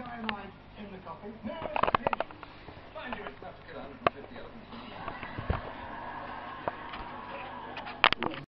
cyanide in the coffee. No, mind you, it's enough to kill 150 elephants.